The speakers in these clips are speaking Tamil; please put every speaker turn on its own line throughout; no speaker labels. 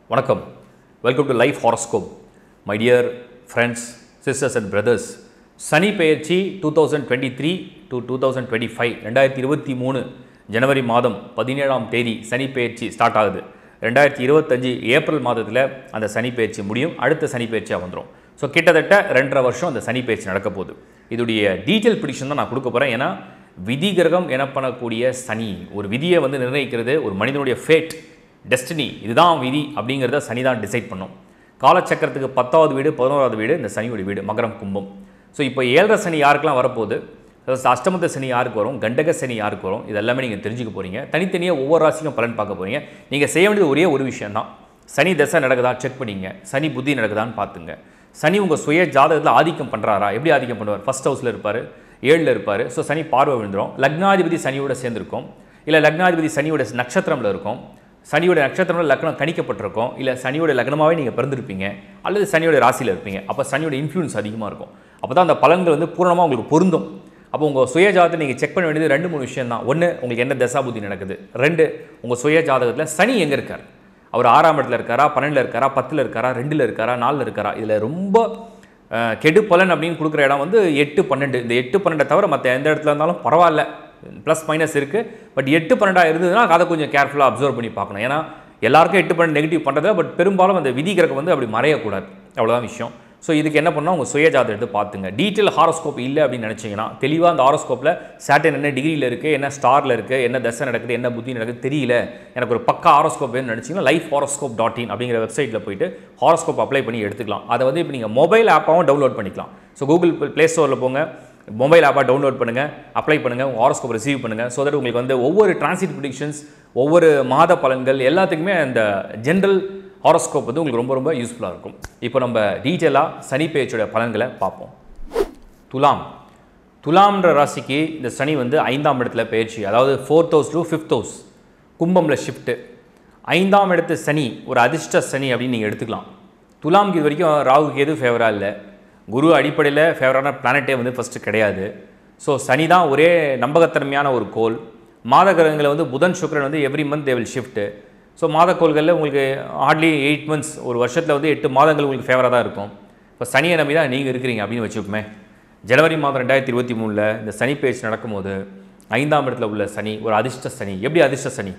வணக்கம். Welcome to Life Horoscope. My dear friends, sisters and brothers. சனி பெயர்ச்சி 2023 to 2025 2023 ஜனவரி மாதம் 17ஆம் தேதி சனி பெயர்ச்சி ஸ்டார்ட் ஆகுது. 2025 ஏப்ரல் மாதத்தில் அந்த சனி பெயர்ச்சி முடியும். அடுத்த சனி பெயர்ச்சியாக வந்துடும். ஸோ கிட்டத்தட்ட 2.5 வருஷம் அந்த சனி பெயர்ச்சி நடக்க போகுது. இதோடைய டீட்டெயில் ப்ரிடிக்ஷன் தான் நான் கொடுக்க போகிறேன். ஏன்னா விதி கிரகம் எனப்படக்கூடிய சனி ஒரு விதியை வந்து நிர்ணயிக்கிறது. ஒரு மனிதனுடைய ஃபேட், டெஸ்டினி, இதுதான் விதி அப்படிங்கிறத சனி தான் டிசைட் பண்ணும். காலச்சக்கரத்துக்கு 10வது வீடு 11வது வீடு இந்த சனியோட வீடு மகரம் கும்பம். ஸோ இப்போ 7.5 சனி யாருக்கெல்லாம் வரப்போகுது, அஷ்டமத்த சனி யாருக்கு வரும், கண்டக சனி யாருக்கு வரும், இது எல்லாமே நீங்கள் தெரிஞ்சுக்க போகிறீங்க. தனித்தனியாக ஒவ்வொரு ராசிக்கும் பலன் பார்க்க போகிறீங்க. நீங்கள் செய்ய வேண்டியது ஒரே ஒரு விஷயம் தான். சனி தசை நடக்குதா செக் பண்ணிங்க, சனி புத்தி நடக்குதான்னு பார்த்துங்க. சனி உங்கள் சுய ஜாதகத்தில் ஆதிக்கம் பண்ணுறாரா, எப்படி ஆதிக்கம் பண்ணுவார், ஃபர்ஸ்ட் ஹவுஸில் இருப்பார், 7ல் இருப்பார். ஸோ சனி பார்வை விழுந்துடும். லக்னாதிபதி சனியோட சேர்ந்துருக்கும், இல்லை லக்னாதிபதி சனியோட நட்சத்திரமில் இருக்கும், சனியோட நட்சத்திரமில் லக்னம் கணிக்கப்பட்டிருக்கும், இல்லை சனியோட லக்னமாகவே நீங்கள் பிறந்திருப்பீங்க, அல்லது சனியோட ராசியில் இருப்பீங்க. அப்போ சனியோட இன்ஃப்ளூயன்ஸ் அதிகமாக இருக்கும். அப்போ தான் அந்த பலன்கள் வந்து பூரணமாக உங்களுக்கு பொருந்தும். அப்போ உங்கள் சுய ஜாதகத்தை நீங்கள் செக் பண்ண வேண்டியது 2-3 விஷயம் தான். ஒன்று, உங்களுக்கு என்ன தசாபுத்தி நடக்குது. 2, உங்கள் சுய ஜாதகத்தில் சனி எங்கே இருக்கார், அவர் 6ஆம் இடத்துல இருக்காரா, 12ல் இருக்காரா, 10ல் இருக்காரா, 2ல் இருக்காரா, 4ல் இருக்காரா. இதில் ரொம்ப கெடு பலன் அப்படின்னு கொடுக்குற இடம் வந்து 8-12. இந்த 8-12 தவிர மற்ற எந்த இடத்துல இருந்தாலும் பரவாயில்ல, ப்ளஸ் மைனஸ் இருக்குது. பட் 8-12 இருந்ததுன்னா அதை கொஞ்சம் கேர்ஃபுல்லாக அப்சர்வ் பண்ணி பார்க்கணும். ஏன்னா எல்லாருக்கும் 8-12 நெகட்டிவ் பண்ணுறது. பட் பெரும்பாலும் அந்த விதி கிரகம் வந்து அப்படி மறையக்கூடாது, அவ்வளோதான் விஷயம். ஸோ இதுக்கு என்ன பண்ணால் உங்கள் சுய ஜாதகம் எடுத்து பார்த்துங்க. டீட்டெயில் ஹாரோஸ்கோப் இல்லை அப்படின்னு நினச்சிங்கன்னா தெளிவாக அந்த ஹாரோஸ்கோப்பில் சாட்டர்ன் என்ன டிகிரியில் இருக்குது, என்ன ஸ்டாரில் இருக்குது, என்ன தசை நடக்குது, என்ன புத்தி நடக்குது தெரியல, எனக்கு ஒரு பக்கா ஹாரோஸ்கோப் வேணும்னு நினச்சிங்கன்னா lifehoroscope.in அப்படிங்கிற வெப்சைட்டில் போய்ட்டு ஹாரோஸ்கோப் அப்ளை பண்ணி எடுத்துக்கலாம். அதை வந்து இப்போ நீங்கள் மொபைல் ஆப்பாகவும் டவுன்லோட் பண்ணிக்கலாம். ஸோ கூகுள் ப்ளே ஸ்டோரில் போங்க, மொபைல் ஆப்பாக டவுன்லோட் பண்ணுங்கள், அப்ளை பண்ணுங்கள், உங்கள் ஹாரோஸ்கோப் ரிசீவ் பண்ணுங்கள். ஸோ தட் உங்களுக்கு வந்து ஒவ்வொரு டிரான்சிட் ப்ரிடிக்ஷன்ஸ், ஒவ்வொரு மாத பலன்கள் எல்லாத்துக்குமே அந்த ஜென்ரல் ஹாரோஸ்கோப் வந்து உங்களுக்கு ரொம்ப ரொம்ப யூஸ்ஃபுல்லாக இருக்கும். இப்போ நம்ம டீட்டெயிலாக சனி பெயர்ச்சியோட பலன்களை பார்ப்போம். துலாம்ன்ற ராசிக்கு இந்த சனி வந்து 5ஆம் இடத்துல பெயர்ச்சி, அதாவது 4th house to 5th house கும்பமில் ஷிஃப்ட்டு. 5ஆம் இடத்து சனி ஒரு அதிர்ஷ்ட சனி அப்படின்னு நீங்கள் எடுத்துக்கலாம். துலாம்க்கு இது வரைக்கும் ராகு கேது ஃபேவராக இல்லை, குரு அடிப்படையில் ஃபேவரான பிளானட்டே வந்து ஃபஸ்ட்டு கிடையாது. ஸோ சனி தான் ஒரே நம்பகத்தன்மையான ஒரு கோள். மாத கிரகங்களை வந்து புதன் சுக்கிரன் வந்து every month they will shift. So மாதக்கோள்களில் உங்களுக்கு ஹார்ட்லி 8 months, ஒரு வருஷத்தில் வந்து 8 மாதங்கள் உங்களுக்கு ஃபேவராக தான் இருக்கும். இப்போ சனியை நம்பி தான் நீங்கள் இருக்கிறீங்க அப்படின்னு வச்சுக்கோமே. ஜனவரி மாதம் 2023 இந்த சனி பெயர்ச்சி நடக்கும்போது 5ஆம் இடத்துல உள்ள சனி ஒரு அதிர்ஷ்ட சனி. எப்படி அதிர்ஷ்ட சனி?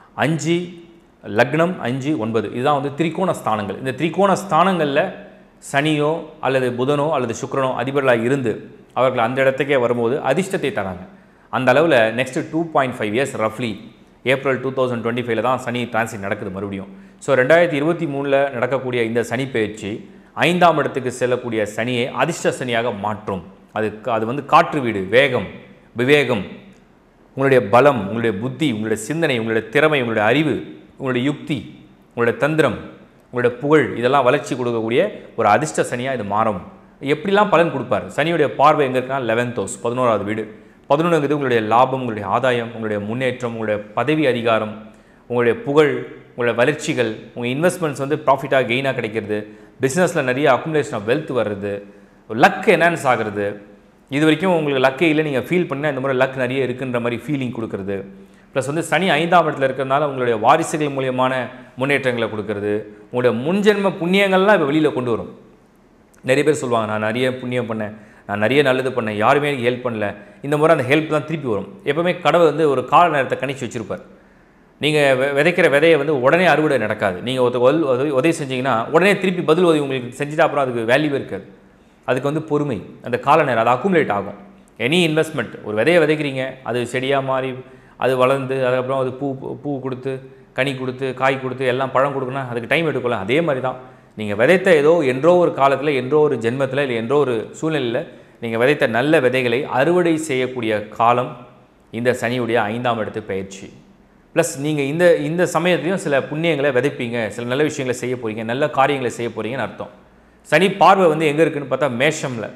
5 லக்னம் 5 9 இதுதான் வந்து திரிகோண ஸ்தானங்கள். இந்த திரிகோண ஸ்தானங்களில் சனியோ அல்லது புதனோ அல்லது சுக்கிரனோ அதிபர்களாக இருந்து அவர்கள் அந்த இடத்துக்கே வரும்போது அதிர்ஷ்டத்தை தராங்க. அந்த அளவில் நெக்ஸ்ட் 2.5 years ரஃப்லி ஏப்ரல் 2025 தான் சனி டிரான்சிட் நடக்குது மறுபடியும். ஸோ 2023 நடக்கக்கூடிய இந்த சனி பெயர்ச்சி 5ஆம் இடத்துக்கு செல்லக்கூடிய சனியை அதிர்ஷ்ட சனியாக மாற்றும். அது வந்து காற்று வீடு, வேகம், விவேகம், உங்களுடைய பலம், உங்களுடைய புத்தி, உங்களுடைய சிந்தனை, உங்களுடைய திறமை, உங்களுடைய அறிவு, உங்களுடைய யுக்தி, உங்களுடைய தந்திரம், உங்களுடைய புகழ், இதெல்லாம் வளர்ச்சி கொடுக்கக்கூடிய ஒரு அதிர்ஷ்ட சனியாக இது மாறும். எப்படிலாம் பலன் கொடுப்பார்? சனியுடைய பார்வை எங்கே இருக்குன்னா 11th house 11வது வீடு. 11ங்கிறது உங்களுடைய லாபம், உங்களுடைய ஆதாயம், உங்களுடைய முன்னேற்றம், உங்களுடைய பதவி அதிகாரம், உங்களுடைய புகழ், உங்களுடைய வளர்ச்சிகள், உங்கள் இன்வெஸ்ட்மெண்ட்ஸ் வந்து ப்ராஃபிட்டாக கெயினாக கிடைக்கிறது, பிஸ்னஸில் நிறைய அக்குமுலேஷன் ஆஃப் வெல்த் வர்றது, லக் என்ஹான்ஸ் ஆகிறது. இது வரைக்கும் உங்களுக்கு லக்கே இல்லை, நீங்கள் ஃபீல் பண்ணால் இந்த மாதிரி லக் நிறைய இருக்குன்ற மாதிரி ஃபீலிங் கொடுக்குறது. ப்ளஸ் வந்து சனி 5ஆம் இடத்துல இருக்கிறதுனால உங்களுடைய வாரிசுகள் மூலியமான முன்னேற்றங்களை கொடுக்குறது. உங்களுடைய முன்ஜென்ம புண்ணியங்கள்லாம் இப்போ வெளியில் கொண்டு வரும். நிறைய பேர் சொல்லுவாங்க, நான் நிறைய புண்ணியம் பண்ணேன், நான் நிறைய நல்லது பண்ணேன், யாருமே எனக்கு ஹெல்ப் பண்ணல. இந்த முறை அந்த ஹெல்ப் தான் திருப்பி வரும். எப்போவுமே கடவுள் வந்து ஒரு கால நேரத்தை கணிச்சு வச்சுருப்பார். நீங்கள் விதைக்கிற விதையை வந்து உடனே அறுவடை நடக்காது. நீங்கள் உதவி செஞ்சீங்கன்னா உடனே திருப்பி பதில் உதவி உங்களுக்கு செஞ்சுட்டா அப்புறம் அதுக்கு வேல்யூவே இருக்காது. அதுக்கு வந்து பொறுமை, அந்த கால நேரம், அது அக்குமுலேட் ஆகும். எனி இன்வெஸ்ட்மெண்ட், ஒரு விதையை விதைக்கிறீங்க, அது செடியாக மாறி அது வளர்ந்து அதுக்கப்புறம் அது பூ கொடுத்து கனி கொடுத்து காய் கொடுத்து எல்லாம் பழம் கொடுக்கணும், அதுக்கு டைம் எடுக்கலாம். அதே மாதிரி தான் நீங்கள் விதைத்த என்றோ ஒரு காலத்தில், என்றோ ஒரு ஜென்மத்தில், இல்லை என்றோ ஒரு சூழ்நிலையில் நீங்கள் விதைத்த நல்ல விதைகளை அறுவடை செய்யக்கூடிய காலம் இந்த சனியுடைய 5ஆம் இடத்து பயிற்சி. ப்ளஸ் நீங்கள் இந்த சமயத்துலையும் சில புண்ணியங்களை விதைப்பீங்க, சில நல்ல விஷயங்களை செய்ய போகிறீங்க, நல்ல காரியங்களை செய்ய போகிறீங்கன்னு அர்த்தம். சனி பார்வை வந்து எங்கே இருக்குதுன்னு பார்த்தா மேஷமில்.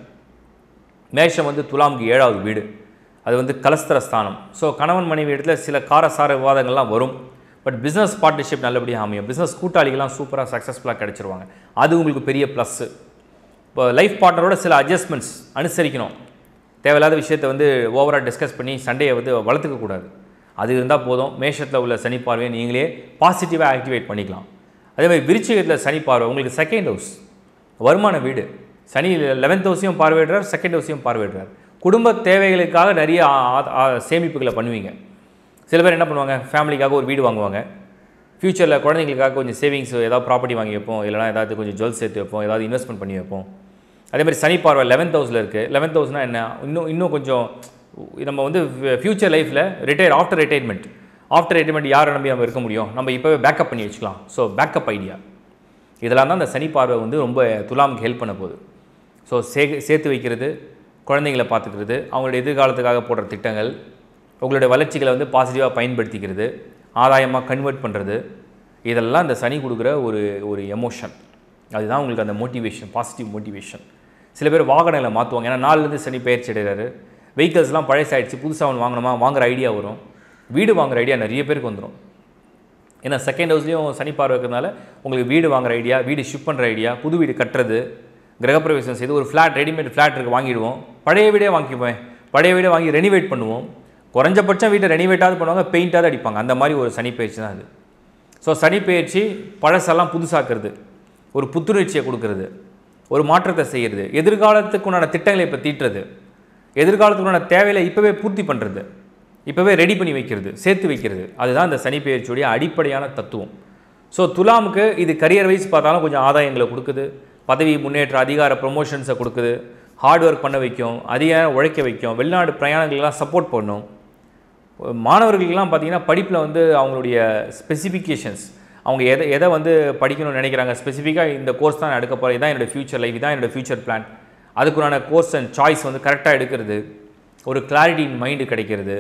மேஷம் வந்து துலாம்க்கு 7வது வீடு, அது வந்து கலஸ்தர ஸ்தானம். ஸோ கணவன் மனைவி இடத்துல சில காரசார விவாதங்கள்லாம் வரும். பட் பிஸ்னஸ் பார்ட்னர்ஷிப் நல்லபடியாக அமையும். பிஸ்னஸ் கூட்டாளிகள்லாம் சூப்பராக சக்ஸஸ்ஃபுல்லாக கிடச்சிருவாங்க. அது உங்களுக்கு பெரிய ப்ளஸ்ஸு. இப்போ லைஃப் பார்ட்னரோட சில அட்ஜஸ்ட்மெண்ட்ஸ் அனுசரிக்கணும். தேவையில்லாத விஷயத்தை வந்து ஓவராக டிஸ்கஸ் பண்ணி சண்டையை வந்து வளர்த்துக்கக்கூடாது. அது இருந்தால் போதும். மேஷத்தில் உள்ள சனி பார்வையை நீங்களே பாசிட்டிவாக ஆக்டிவேட் பண்ணிக்கலாம். அதே மாதிரி விருச்சிகத்தில் சனி பார்வை உங்களுக்கு செகண்ட் ஹவுஸ் வருமான வீடு. சனி 11th ஹவுஸையும் பார்வையிடுறார், செகண்ட் ஹவுஸையும் பார்வையிடுறார். குடும்ப தேவைகளுக்காக நிறைய சேமிப்புகளை பண்ணுவீங்க. சில பேர் என்ன பண்ணுவாங்க, ஃபேமிலிக்காக ஒரு வீடு வாங்குவாங்க, ஃப்யூச்சரில் குழந்தைங்களுக்காக கொஞ்சம் சேவிங்ஸ் ஏதாவது ப்ராப்பர்ட்டி வாங்கி வைப்போம், இல்லைனா ஏதாவது கொஞ்சம் ஜுவல்ஸ் சேர்த்து வைப்போம், ஏதாவது இன்வெஸ்ட்மெண்ட் பண்ணி வைப்போம். அதே மாதிரி சனி பார்வை 11th ஹவுஸில் இருக்குது. 11th ஹவுஸ்னால் என்ன, இன்னும் கொஞ்சம் நம்ம வந்து ஃப்யூச்சர் லைஃப்பில் ஆஃப்டர் ரிட்டைர்மெண்ட் யாரை நம்பி நம்ம இருக்க முடியும், நம்ம இப்போவே பேக்கப் பண்ணி வச்சுக்கலாம். ஸோ பேக்கப் ஐடியா இதெல்லாம் தான் அந்த சனி பார்வை வந்து ரொம்ப துலாமுக்கு ஹெல்ப் பண்ண போகுது. ஸோ சேர்த்து வைக்கிறது, குழந்தைங்களை பார்த்துக்கிறது, அவங்களுடைய எதிர்காலத்துக்காக போடுற திட்டங்கள், உங்களுடைய வளர்ச்சிகளை வந்து பாசிட்டிவாக பயன்படுத்திக்கிறது, ஆதாயமாக கன்வெர்ட் பண்ணுறது, இதெல்லாம் இந்த சனி கொடுக்குற ஒரு எமோஷன். அதுதான் உங்களுக்கு அந்த மோட்டிவேஷன், பாசிட்டிவ் மோட்டிவேஷன். சில பேர் வாகனங்களை மாற்றுவாங்க, ஏன்னா 4லேருந்து சனி பயிற்சி அடைகிறாரு. வெஹிக்கல்ஸ்லாம் பழசாயிடுச்சு, புதுசாக ஒன்று வாங்கணுமா, வாங்குகிற ஐடியா வரும். வீடு வாங்குகிற ஐடியா நிறைய பேருக்கு வந்துடும். ஏன்னா செகண்ட் ஹவுஸ்லேயும் சனி பார்வை இருக்கிறதுனால உங்களுக்கு வீடு வாங்குகிற ஐடியா, வீடு ஷிஃப்ட் பண்ணுற ஐடியா, புது வீடு கட்டுறது, கிரகப்பிரவேசம் செய்து ஒரு ஃப்ளாட், ரெடிமேட் ஃப்ளாட் இருக்குது வாங்கிடுவோம், பழைய வீடே வாங்கிப்போம், பழைய வீடே வாங்கி ரெனிவேட் பண்ணுவோம். குறைஞ்சபட்சம் வீட்டை ரெனிவேட்டாவது பண்ணுவாங்க, பெயிண்டாவது அடிப்பாங்க. அந்த மாதிரி ஒரு சனி பயிற்சி தான் அது. ஸோ சனி பயிற்சி பழசெல்லாம் புதுசாக்குறது, ஒரு புத்துணர்ச்சியை கொடுக்கறது, ஒரு மாற்றத்தை செய்கிறது, எதிர்காலத்துக்குண்டான திட்டங்களை இப்போ தீட்டுறது, எதிர்காலத்துக்குண்டான தேவையை இப்போவே பூர்த்தி பண்ணுறது, இப்போவே ரெடி பண்ணி வைக்கிறது, சேர்த்து வைக்கிறது. அதுதான் இந்த சனி பயிற்சியுடைய அடிப்படையான தத்துவம். ஸோ துலாமுக்கு இது கரியர் வைஸ் பார்த்தாலும் கொஞ்சம் ஆதாயங்களை கொடுக்குது, பதவி முன்னேற்ற, அதிகார ப்ரொமோஷன்ஸை கொடுக்குது, ஹார்ட் ஒர்க் பண்ண வைக்கும், அதிகார உழைக்க வைக்கும், வெளிநாடு பிரயாணங்களெலாம் சப்போர்ட் பண்ணும். மாணவர்களுக்கெல்லாம் பார்த்திங்கன்னா படிப்பில் வந்து அவங்களுடைய ஸ்பெசிஃபிகேஷன்ஸ், அவங்க எதை வந்து படிக்கணும்னு நினைக்கிறாங்க, ஸ்பெசிஃபிக்காக இந்த கோர்ஸ் தான் எடுக்க போகிறேன், இதான் என்னோடய ஃப்யூச்சர் லைஃப், இதான் என்னோடய ஃப்யூச்சர் பிளான், அதுக்குண்டான கோர்ஸ் அண்ட் சாய்ஸ் வந்து கரெக்டாக எடுக்கிறது, ஒரு கிளாரிட்டி இன் மைண்டு கிடைக்கிறது,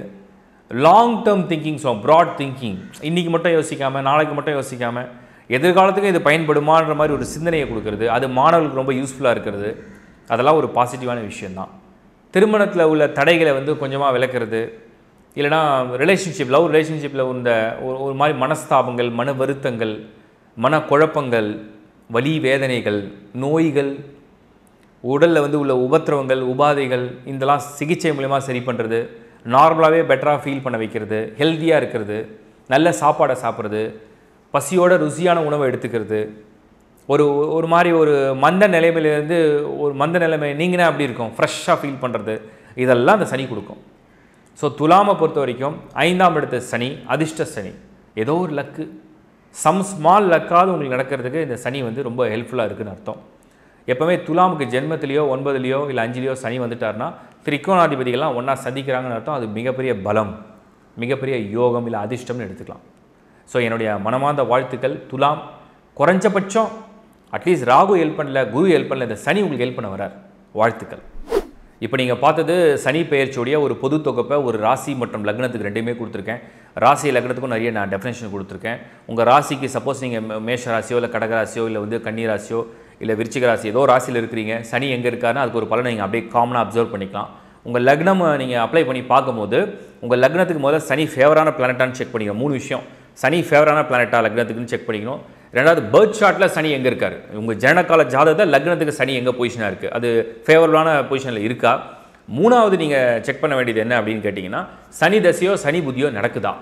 long term thinking, so broad thinking, இன்றைக்கி மட்டும் யோசிக்காமல், நாளைக்கு மட்டும் யோசிக்காமல், எதிர்காலத்துக்கு இது பயன்படுமான்ற மாதிரி ஒரு சிந்தனையை கொடுக்குறது, அது மாணவர்களுக்கு ரொம்ப யூஸ்ஃபுல்லாக இருக்கிறது. அதெல்லாம் ஒரு பாசிட்டிவான விஷயந்தான். திருமணத்தில் உள்ள தடைகளை வந்து கொஞ்சமாக விளக்குறது, இல்லைனா ரிலேஷன்ஷிப், லவ் ரிலேஷன்ஷிப்பில் ஒரு மாதிரி மனஸ்தாபங்கள், மன வருத்தங்கள், மனக்குழப்பங்கள், வலி வேதனைகள், நோய்கள், உடலில் வந்து உள்ள உபத்திரவங்கள், உபாதைகள், இதெல்லாம் சிகிச்சை மூலமா சரி பண்ணுறது, நார்மலாகவே பெட்டராக ஃபீல் பண்ண வைக்கிறது, ஹெல்த்தியாக இருக்கிறது, நல்ல சாப்பாடை சாப்பிட்றது, பசியோட ருசியான உணவை எடுத்துக்கிறது, ஒரு மாதிரி ஒரு மந்த நிலைமையிலேருந்து ஒரு மந்த நிலைமை நீங்கன்னா அப்படி இருக்கும், ஃப்ரெஷ்ஷாக ஃபீல் பண்ணுறது, இதெல்லாம் அந்த சனி கொடுக்கும். ஸோ துலாமை பொறுத்த வரைக்கும் 5ஆம் இடத்து சனி அதிர்ஷ்ட சனி, ஏதோ ஒரு லக்கு, ஸ்மால் லக்காவது உங்களுக்கு நடக்கிறதுக்கு இந்த சனி வந்து ரொம்ப ஹெல்ப்ஃபுல்லாக இருக்குதுன்னு அர்த்தம். எப்போவுமே துலாமுக்கு ஜென்மத்திலேயோ 9லேயோ இல்லை 5லேயோ சனி வந்துட்டார்னா திரிகோணாதிபதிகள்லாம் ஒன்றா சந்திக்கிறாங்கன்னு அர்த்தம். அது மிகப்பெரிய பலம், மிகப்பெரிய யோகம், இல்லை அதிர்ஷ்டம்னு எடுத்துக்கலாம். ஸோ என்னுடைய மனமார்ந்த வாழ்த்துக்கள். துலாம் குறைஞ்சபட்சம் அட்லீஸ்ட் ராகு ஹெல்ப் பண்ணல, குரு ஹெல்ப் பண்ணல, இந்த சனி உங்களுக்கு ஹெல்ப் பண்ண வரார். வாழ்த்துக்கள். இப்போ நீங்கள் பார்த்தது சனி பெயர்ச்சியுடைய ஒரு பொது தொகுப்பை ஒரு ராசி மற்றும் லக்னத்துக்கு ரெண்டுமே கொடுத்துருக்கேன். ராசி லக்னத்துக்கும் நிறைய நான் டெஃபினேஷன் கொடுத்துருக்கேன். உங்கள் ராசிக்கு சப்போஸ் நீங்கள் மேஷ ராசியோ இல்லை கடக ராசியோ இல்லை வந்து கன்னி ராசியோ இல்லை விருச்சிக ராசி ஏதோ ராசியில் இருக்கிறீங்க, சனி எங்கே இருக்காருன்னா அதுக்கு ஒரு பலனை நீங்கள் அப்படியே காமனாக அப்சர்வ் பண்ணிக்கலாம். உங்கள் லக்னம் நீங்கள் அப்ளை பண்ணி பார்க்கும்போது உங்கள் லக்னத்துக்கு முதல்ல சனி ஃபேவரான பிளானட்டான்னு செக் பண்ணிக்கணும். 3 விஷயம், சனி ஃபேவரான பிளானட்டா லக்னத்துக்குன்னு செக் பண்ணிக்கணும். ரெண்டாவது பர்த் சார்ட்டில் சனி எங்கே இருக்கார், உங்கள் ஜனனகால ஜாதகத்தில் லக்னத்துக்கு சனி எங்கே பொசிஷனாக இருக்குது, அது ஃபேவரபுளான பொசிஷனில் இருக்கா. 3வது நீங்கள் செக் பண்ண வேண்டியது என்ன அப்படின்னு கேட்டிங்கன்னா, சனி தசையோ சனி புத்தியோ நடக்குதா.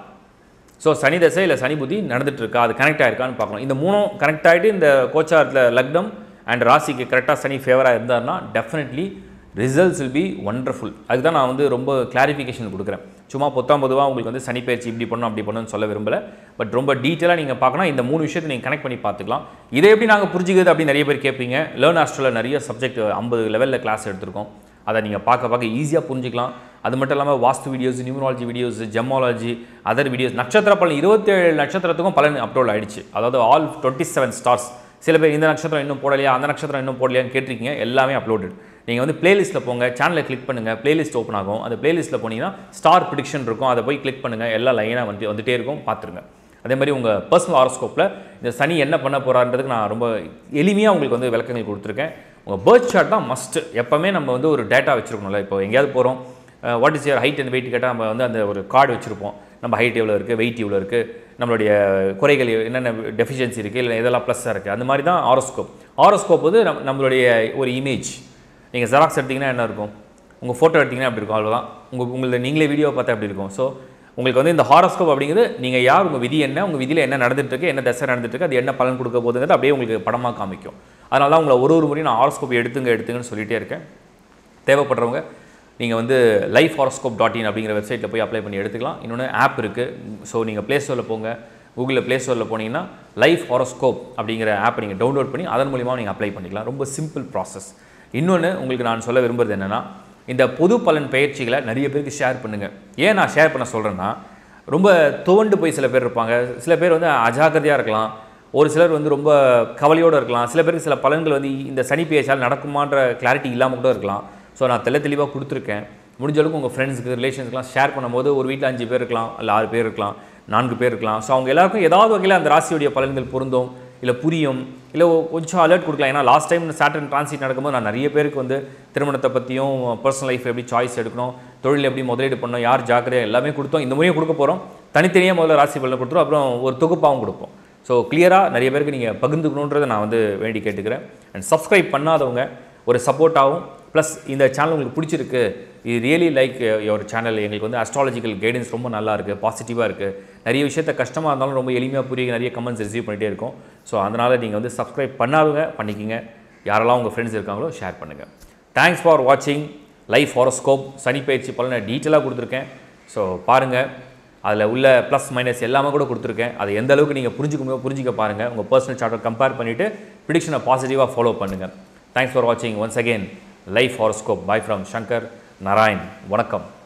ஸோ சனி தசை இல்லை சனி புத்தி நடந்துட்டு இருக்கா, அது கனெக்ட் ஆகிருக்கான்னு பார்க்கணும். இந்த 3ம் கனெக்ட் ஆகிட்டு இந்த கோச்சாரத்தில் லக்னம் அண்ட் ராசிக்கு கரெக்டாக சனி ஃபேவராக இருந்தார்னா definitely results will be wonderful. அதுக்கு தான் நான் வந்து ரொம்ப கிளாரிஃபிகேஷன் கொடுக்குறேன். சும்மா பொதுவாக உங்களுக்கு வந்து சனி பயிற்சி இப்படி பண்ணணும் அப்படி பண்ணணும்னு சொல்ல விரும்பலை. பட் ரொம்ப டீட்டெயிலாக நீங்கள் பார்க்கணும். இந்த 3 விஷயத்தை நீங்கள் கனெக்ட் பண்ணி பார்த்துக்கலாம். இதை எப்படி நாங்கள் புரிஞ்சுக்கிறது அப்படின்னு நிறைய பேர் கேட்பீங்க. லேர்ன் ஆஸ்ட்ரோவில் நிறைய சப்ஜெக்ட் 50 லெவலில் கிளாஸ் எடுத்திருக்கோம். அதை நீங்கள் பார்க்க ஈஸியாக புரிஞ்சிக்கலாம். அது மட்டும் இல்லாமல் vastu videos, numerology videos, gemology, other videos, நட்சத்திர பலன் 27 நட்சத்திரத்துக்கும் பலன் அப்லோட் ஆகிடுச்சு. அதாவது ஆல் 27 ஸ்டார்ஸ். சில பேர் இந்த நட்சத்திரம் இன்னும் போடலையா, அந்த நட்சத்திரம் இன்னும் போடலையான்னு கேட்டிருக்கீங்க. எல்லாமே அப்லோடட். நீங்கள் வந்து பிளேலிஸ்ட்டில் போங்க, சேனலை கிளிக் பண்ணுங்கள், பிளேலிஸ்ட் ஓப்பன் ஆகும். அந்த பிளேலிஸ்ட்டில் போனீங்கன்னா ஸ்டார் ப்ரிடிக்ஷன் இருக்கும், அதை போய் கிளிக் பண்ணுங்கள். எல்லா லைனாக வந்துட்டே இருக்கும், பார்த்துருங்க. அதே மாதிரி உங்கள் பர்சனல் ஹாரோஸ்கோப்பில் இந்த சனி என்ன பண்ண போகிறான்றதுக்கு நான் ரொம்ப எளிமையாக உங்களுக்கு வந்து விளக்கங்கள் கொடுத்துருக்கேன். உங்கள் பர்த் சார்ட் தான் மஸ்ட்டு. எப்போவுமே நம்ம வந்து ஒரு டேட்டா வச்சுருக்கணும்ல. இப்போ எங்கேயாவது போகிறோம், what is your height and weight கேட்டால் நம்ம வந்து அந்த ஒரு கார்டு வச்சுருப்போம். நம்ம ஹைட் எவ்வளோ இருக்குது, வெயிட் எவ்வளோ இருக்குது, நம்மளுடைய குறைகள் என்னென்ன டெஃபிஷியன்சி இருக்குது, இல்லை இதெல்லாம் ப்ளஸ்ஸாக இருக்குது. அந்த மாதிரி தான் ஹாரோஸ்கோப். ஹாரோஸ்கோப் வந்து நம்மளுடைய ஒரு இமேஜ். நீங்கள் ஜெராக்ஸ் எடுத்திங்கன்னா என்ன இருக்கும், உங்கள் ஃபோட்டோ எடுத்திங்கன்னா அப்படி இருக்கும், அவ்வளோதான். உங்களது நீங்களே வீடியோ பார்த்தா அப்படி இருக்கும். ஸோ உங்களுக்கு வந்து இந்த ஹாரோஸ்கோப் அப்படிங்கிறது நீங்கள் யார், உங்கள் விதி என்ன, உங்கள் விதியில் என்ன நடந்துட்டுருக்கு, என்ன தசை நடந்துட்டுருக்கு, அது என்ன பலன் கொடுக்க போகுதுங்கிறது அப்படியே உங்களுக்கு படமாக காமிக்கும். அதனால தான் உங்களை ஒரு முறையும் நான் ஹாரோஸ்கோப் எடுத்துங்கன்னு சொல்லிகிட்டே இருக்கேன். தேவைப்படுறவங்க நீங்கள் வந்து 𝗙𝗢𝗥𝗡𝗏𝑒𝗙.in அப்படிங்கிற வெப்சைட்டில் போய் அப்ளை பண்ணி எடுத்துக்கலாம். இன்னொன்று ஆப் இருக்குது. ஸோ நீங்கள் ப்ளே ஸ்டோரில் போங்க, கூகுளில் ப்ளே ஸ்டோரில் போனீங்கன்னா 𝗙𝗢𝗥𝗡𝗏𝗥 அப்படிங்கிற ஆப்பை நீங்கள் டவுன்லோட் பண்ணி அதன் மூலிமா நீங்கள் அப்ளை பண்ணிக்கலாம். ரொம்ப சிம்பிள் ப்ராசஸ். இன்னொன்று உங்களுக்கு நான் சொல்ல விரும்புகிறது என்னென்னா, இந்த பொது பலன் பயிற்சிகளை நிறைய பேருக்கு ஷேர் பண்ணுங்கள். ஏன் நான் ஷேர் பண்ண சொல்கிறேன்னா, ரொம்ப துவண்டு போய் சில பேர் இருப்பாங்க. சில பேர் வந்து அஜாக்கிரதையாக இருக்கலாம், ஒரு சிலர் வந்து ரொம்ப கவலையோடு இருக்கலாம், சில பேருக்கு சில பலன்கள் வந்து இந்த சனி பெயர்ச்சியால் நடக்குமான்ற கிளாரிட்டி இல்லாமல் கூட இருக்கலாம். ஸோ நான் தெளிவாக கொடுத்துருக்கேன். முடிஞ்ச அளவுக்கு உங்கள் ஃப்ரெண்ட்ஸுக்கு ரிலேஷன்ஸ்க்குலாம் ஷேர் பண்ணும்போது ஒரு வீட்டில் 5 பேர் இருக்கலாம், இல்லை 6 பேர் இருக்கலாம், 4 பேர் இருக்கலாம். ஸோ அவங்க எல்லாருக்கும் ஏதாவது வகையில் அந்த ராசியுடைய பலன்கள் பொருந்தும், இல்லை புரியும், இல்லை கொஞ்சம் அலர்ட் கொடுக்கலாம். ஏன்னா லாஸ்ட் டைம் சாட்டர்ன் டிரான்சிட் நடக்கும்போது நான் நிறைய பேருக்கு வந்து திருமணத்தை பற்றியும், பர்சனல் லைஃப் எப்படி சாய்ஸ் எடுக்கணும், தொழில் எப்படி முதலீடு பண்ணணும், யார் ஜாக்கிரதையாக எல்லாமே கொடுத்தோம். இந்த முறையும் கொடுக்க போகிறோம். தனித்தனியாக முதல்ல ராசி பலன் கொடுத்துரும், அப்புறம் ஒரு தொகுப்பாகவும் கொடுப்போம். ஸோ கிளியராக நிறைய பேருக்கு நீங்கள் பகிர்ந்துக்கணுன்றதை நான் வந்து வேண்டி கேட்டுக்கிறேன். அண்ட் சப்ஸ்கிரைப் பண்ணாதவங்க ஒரு சப்போர்ட்டாகவும், ப்ளஸ் இந்த சேனல் உங்களுக்கு பிடிச்சிருக்கு, இது ரியலி லைக் யுவர் சேனல், எங்களுக்கு வந்து அஸ்ட்ராலஜிக்கல் கைடன்ஸ் ரொம்ப நல்லா இருக்குது, பாசிட்டிவாக இருக்குது, நிறைய விஷயத்த கஷ்டமாக இருந்தாலும் ரொம்ப எளிமையாக புரிய நிறைய கமெண்ட்ஸ் ரிசீவ் பண்ணிகிட்டே இருக்கும். ஸோ அதனால் நீங்கள் வந்து சப்ஸ்கிரைப் பண்ணாதவங்க பண்ணிக்கிங்க. யாரெல்லாம் உங்கள் ஃப்ரெண்ட்ஸ் இருக்காங்களோ ஷேர் பண்ணுங்கள். தேங்க்ஸ் ஃபார் வாட்சிங் 𝗙𝗢𝗥𝗡𝗏 சனி பயிற்சி பலனை டீட்டெயிலாக கொடுத்துருக்கேன். ஸோ பாருங்கள், அதில் உள்ள ப்ளஸ் மைனஸ் எல்லாமே கூட கொடுத்துருக்கேன். அதை எந்த அளவுக்கு நீங்கள் புரிஞ்சிக்க பாருங்கள். உங்கள் பர்சனல் சார்ட்டை கம்பேர் பண்ணிவிட்டு ப்ரிடிக்ஷனை பாசிட்டிவாக ஃபாலோ பண்ணுங்கள். தேங்க்ஸ் ஃபார் வாட்சிங் once again 𝗙𝗢𝗥𝗡𝗏. Bye from Shankar Narayan. வணக்கம்.